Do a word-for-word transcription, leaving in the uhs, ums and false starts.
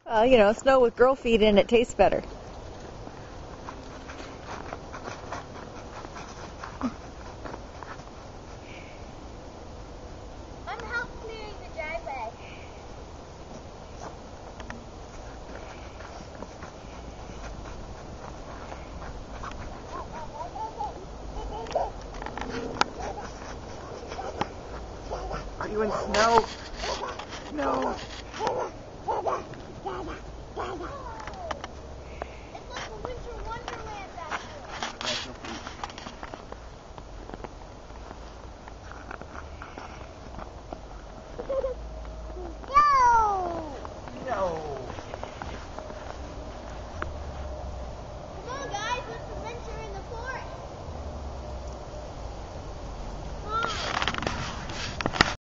Uh, you know, snow with girl feet in it tastes better. I'm help clearing the driveway. Are you in snow? No.